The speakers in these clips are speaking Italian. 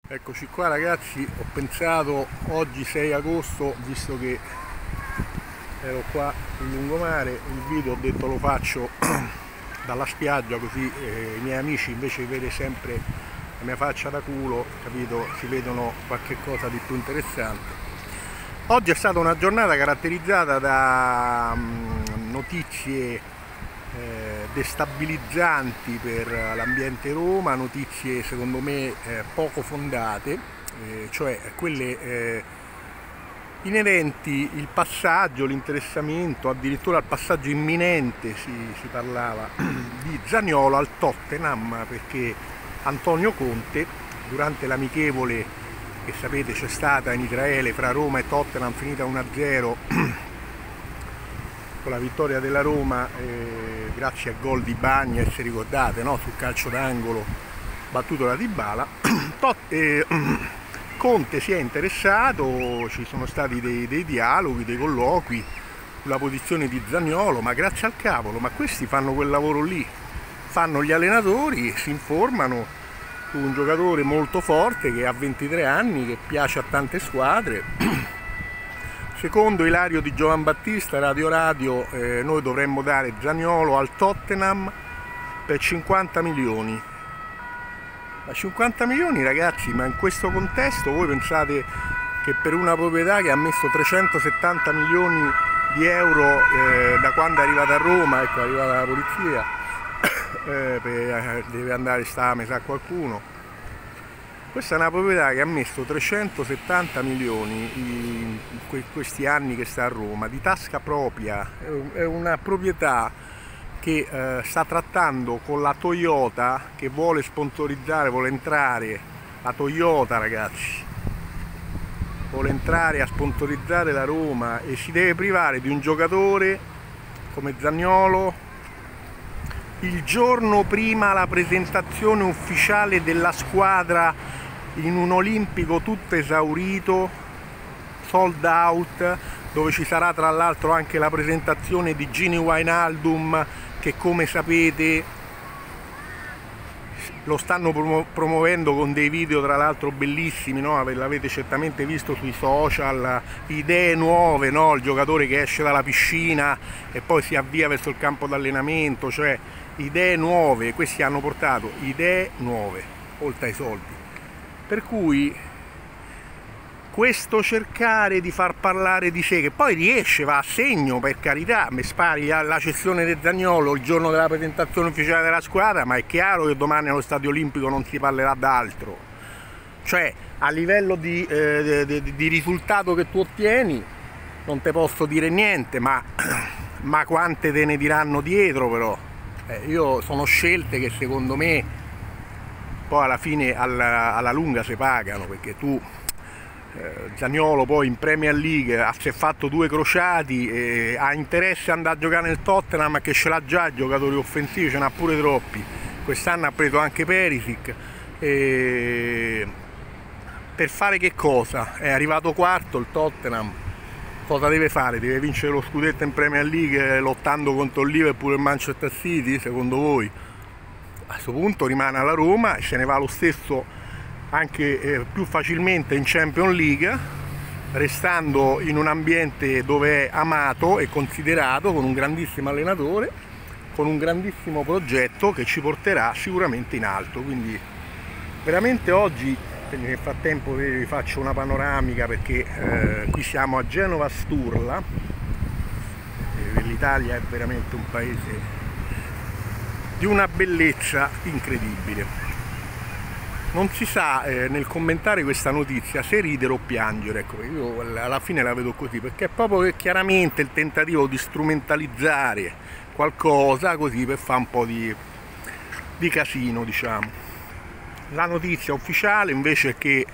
Eccoci qua ragazzi, ho pensato oggi 6 agosto, visto che ero qua in lungomare, il video ho detto lo faccio dalla spiaggia, così i miei amici invece di vedere sempre la mia faccia da culo, capito, si vedono qualche cosa di più interessante. Oggi è stata una giornata caratterizzata da notizie destabilizzanti per l'ambiente Roma, notizie secondo me poco fondate, cioè quelle inerenti il passaggio, l'interessamento, addirittura il passaggio imminente si parlava di Zaniolo al Tottenham, perché Antonio Conte durante l'amichevole che sapete c'è stata in Israele fra Roma e Tottenham, finita 1-0 con la vittoria della Roma grazie al gol di Bagna, se ricordate, no? Sul calcio d'angolo battuto da Dybala. Conte si è interessato, ci sono stati dei dialoghi, dei colloqui sulla posizione di Zaniolo, ma grazie al cavolo, ma questi fanno quel lavoro lì, fanno gli allenatori, si informano su un giocatore molto forte che ha 23 anni, che piace a tante squadre. Secondo Ilario di Giovanbattista, Radio noi dovremmo dare Zaniolo al Tottenham per 50 milioni. Ma 50 milioni ragazzi, ma in questo contesto voi pensate che per una proprietà che ha messo 370 milioni di euro da quando è arrivata a Roma, ecco, è arrivata la polizia, deve andare stame sa qualcuno. Questa è una proprietà che ha messo 370 milioni in questi anni che sta a Roma, di tasca propria, è una proprietà che sta trattando con la Toyota, che vuole sponsorizzare, vuole entrare, la Toyota ragazzi, vuole entrare a sponsorizzare la Roma e si deve privare di un giocatore come Zaniolo il giorno prima la presentazione ufficiale della squadra in un olimpico tutto esaurito, sold out, dove ci sarà tra l'altro anche la presentazione di Gini Wijnaldum, che come sapete lo stanno promuovendo con dei video tra l'altro bellissimi, no? L'avete certamente visto sui social, idee nuove, no? Il giocatore che esce dalla piscina e poi si avvia verso il campo d'allenamento, cioè idee nuove, questi hanno portato idee nuove, oltre ai soldi. Per cui questo cercare di far parlare di sé, che poi riesce, va a segno per carità, mi spari alla cessione di Zaniolo il giorno della presentazione ufficiale della squadra, ma è chiaro che domani allo Stadio Olimpico non si parlerà d'altro. Cioè a livello di risultato che tu ottieni non te posso dire niente, ma quante te ne diranno dietro però. Io sono scelte che secondo me poi alla fine alla lunga si pagano, perché tu Zaniolo poi in Premier League si è fatto 2 crociati, ha interesse ad andare a giocare nel Tottenham, che ce l'ha già i giocatori offensivi, ce n'ha pure troppi, quest'anno ha preso anche Perisic, per fare che cosa? È arrivato quarto il Tottenham, cosa deve fare? Deve vincere lo scudetto in Premier League lottando contro il Liverpool e il Manchester City, secondo voi? A questo punto rimane alla Roma e se ne va lo stesso anche più facilmente in Champions League, restando in un ambiente dove è amato e considerato, con un grandissimo allenatore, con un grandissimo progetto che ci porterà sicuramente in alto. Quindi veramente oggi, nel frattempo vi faccio una panoramica, perché qui siamo a Genova Sturla, l'Italia è veramente un paese di una bellezza incredibile. Non si sa nel commentare questa notizia se ridere o piangere, ecco, io alla fine la vedo così, perché è proprio chiaramente il tentativo di strumentalizzare qualcosa così per fare un po' di casino, diciamo. La notizia ufficiale invece è che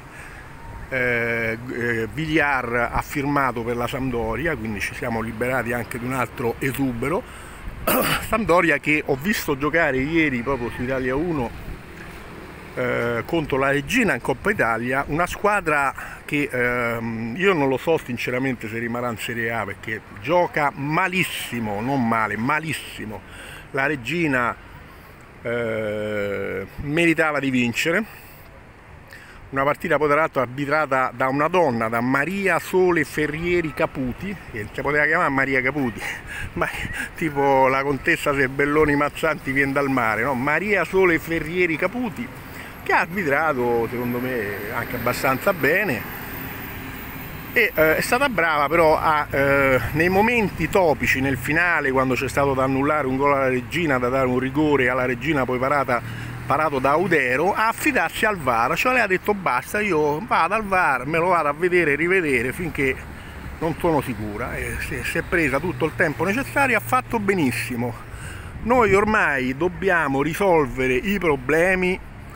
Villar ha firmato per la Sampdoria, quindi ci siamo liberati anche di un altro esubero. Sampdoria che ho visto giocare ieri proprio su Italia 1 contro la Reggina in Coppa Italia, una squadra che io non lo so sinceramente se rimarrà in Serie A, perché gioca malissimo, non male, malissimo. La Reggina meritava di vincere, una partita poi tra l'altro arbitrata da una donna, da Maria Sole Ferrieri Caputi, che si poteva chiamare Maria Caputi, ma tipo la contessa Serbelloni Mazzanti viene dal mare, no? Maria Sole Ferrieri Caputi, che ha arbitrato secondo me anche abbastanza bene. E è stata brava però nei momenti topici, nel finale, quando c'è stato da annullare un gol alla Regina, da dare un rigore alla Regina poi parato da Audero, a affidarsi al VAR. Cioè lei ha detto basta, io vado al VAR, me lo vado a vedere e rivedere finché non sono sicura, e si è presa tutto il tempo necessario, ha fatto benissimo. Noi ormai dobbiamo risolvere i problemi,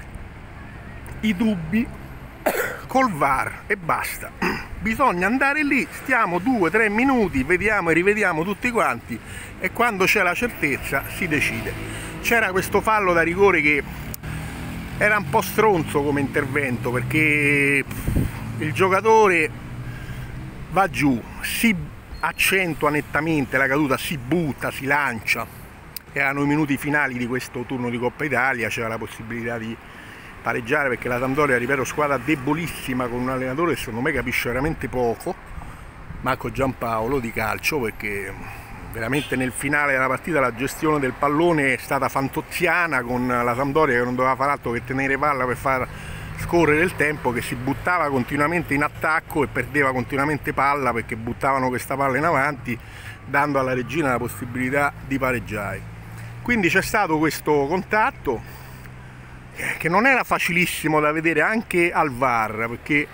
i dubbi col VAR e basta. Bisogna andare lì, stiamo 2-3 minuti, vediamo e rivediamo tutti quanti, e quando c'è la certezza si decide. C'era questo fallo da rigore che era un po' stronzo come intervento, perché il giocatore va giù, si accentua nettamente la caduta, si butta, si lancia. Erano i minuti finali di questo turno di Coppa Italia, c'era la possibilità di pareggiare, perché la Sampdoria, ripeto, squadra debolissima, con un allenatore che secondo me capisce veramente poco, Marco Giampaolo, di calcio, perché veramente nel finale della partita la gestione del pallone è stata fantoziana, con la Sampdoria che non doveva fare altro che tenere palla per far scorrere il tempo, che si buttava continuamente in attacco e perdeva continuamente palla, perché buttavano questa palla in avanti, dando alla Regina la possibilità di pareggiare. Quindi c'è stato questo contatto che non era facilissimo da vedere anche al VAR, perché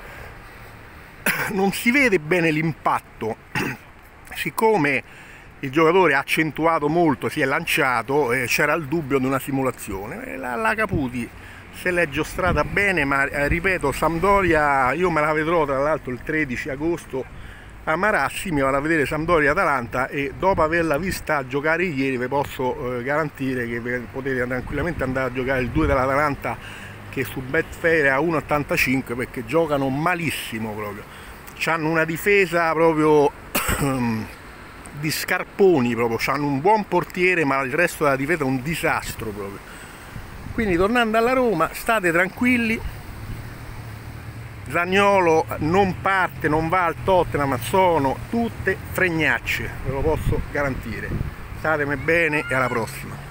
non si vede bene l'impatto. Siccome il giocatore ha accentuato molto, si è lanciato, c'era il dubbio di una simulazione. La Caputi se l'è giostrata bene, ma ripeto, Sampdoria, io me la vedrò tra l'altro il 13 agosto a Marassi, mi vado a vedere Sampdoria-Atalanta, e dopo averla vista giocare ieri vi posso garantire che potete tranquillamente andare a giocare il 2 dell'Atalanta, che su Betfair è a 1,85, perché giocano malissimo proprio. Hanno una difesa proprio di scarponi, proprio. Hanno un buon portiere, ma il resto della difesa è un disastro proprio. Quindi tornando alla Roma, state tranquilli, Zaniolo non parte, non va al Tottenham, sono tutte fregnacce, ve lo posso garantire. Statemi bene e alla prossima.